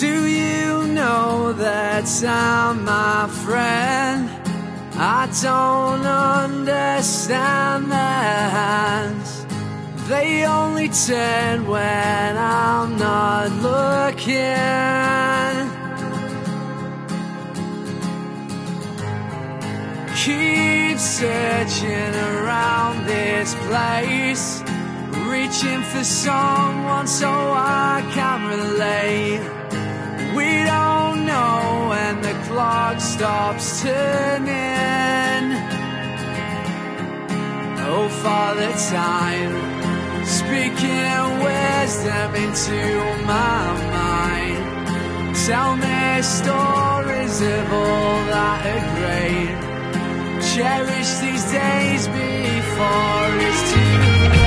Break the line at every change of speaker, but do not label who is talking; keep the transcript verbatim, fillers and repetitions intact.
Do you know that I'm my friend? I don't understand their hands. They only turn when I'm not looking. Keep searching around this place, reaching for someone so I can relate. We don't know when the clock stops turning. Oh, Father Time, speaking wisdom into my mind. Tell me stories of all that are great. Cherish these days before it's too late.